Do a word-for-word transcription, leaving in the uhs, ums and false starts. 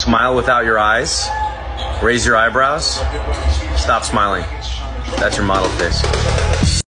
Smile without your eyes. Raise your eyebrows. Stop smiling. That's your model face.